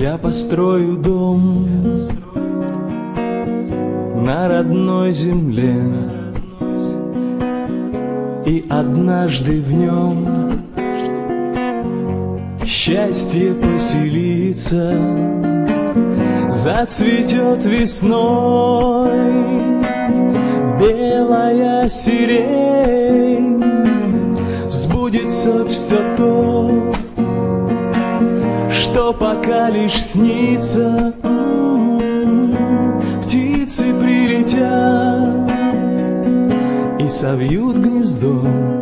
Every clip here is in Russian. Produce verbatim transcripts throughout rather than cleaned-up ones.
Я построю дом на родной земле, и однажды в нем счастье поселится, зацветет весной белая сирень, сбудется все то, что пока лишь снится. Птицы прилетят и совьют гнездо.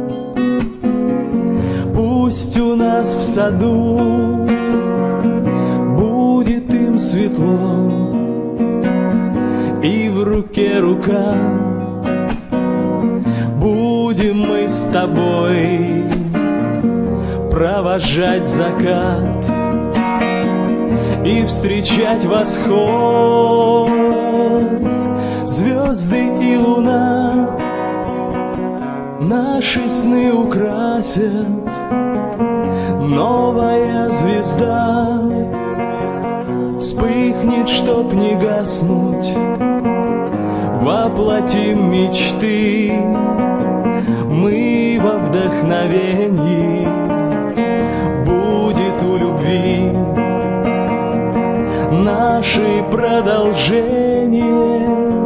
Пусть у нас в саду будет им светло, и в руке рука будем мы с тобой провожать закат и встречать восход. Звезды и луна наши сны украсят, новая звезда вспыхнет, чтоб не гаснуть. Воплотим мечты мы во вдохновении, будет у любви наше продолжение.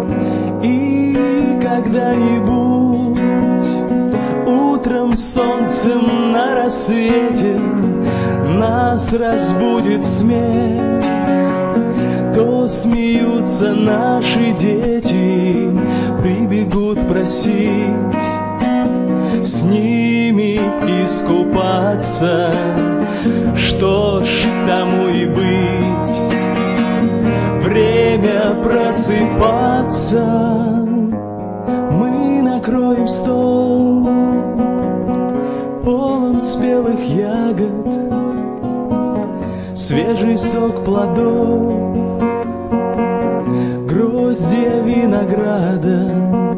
И когда-нибудь утром солнцем на рассвете нас разбудит смех, то смеются наши дети, прибегут просить с ними искупаться. Что ж, тому и быть, время просыпаться. Мы накроем стол, полон спелых ягод, свежий сок плодов, гроздья винограда.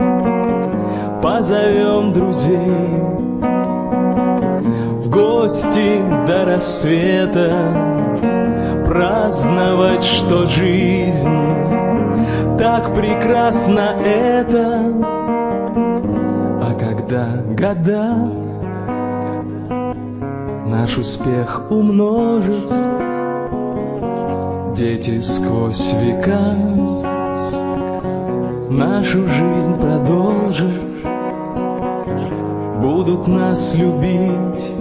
Позовем друзей в гости до рассвета, праздновать, что жизнь так прекрасна эта. А когда года наш успех умножит, дети сквозь века нашу жизнь продолжат, будут нас любить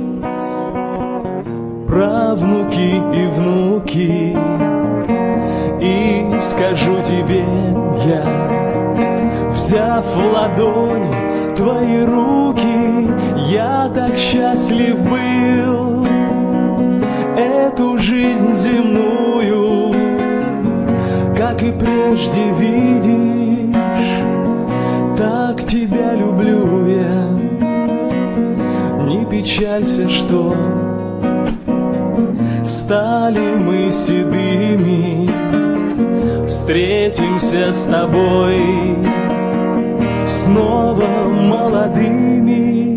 правнуки и внуки. И скажу тебе я, взяв в ладони твои руки, я так счастлив был эту жизнь земную, как и прежде видишь, так тебя люблю я. Не печалься, что стали мы седыми, встретимся с тобой снова молодыми.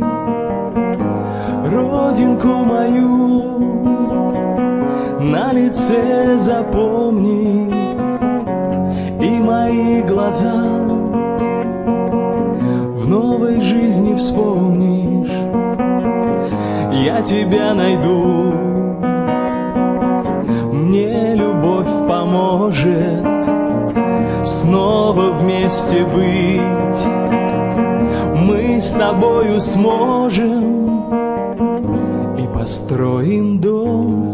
Родинку мою на лице запомни, и мои глаза в новой жизни вспомнишь. Я тебя найду, мне любовь поможет снова вместе быть. Мы с тобою сможем и построим дом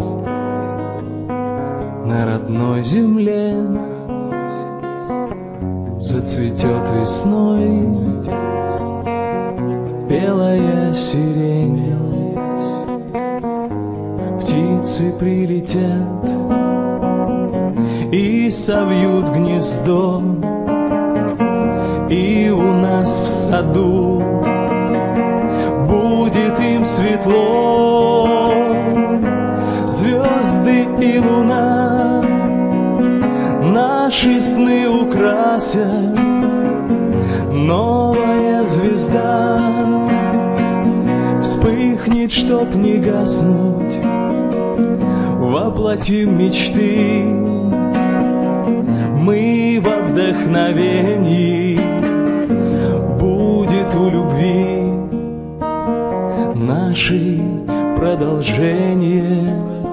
на родной земле. Зацветет весной белая сирень, птицы прилетят и совьют гнездо. И у нас в саду будет им светло. Звезды и луна наши сны украсят, новая звезда вспыхнет, чтоб не гаснуть. воплотим мечты. Мы во вдохновении, будет у любви нашей продолжение.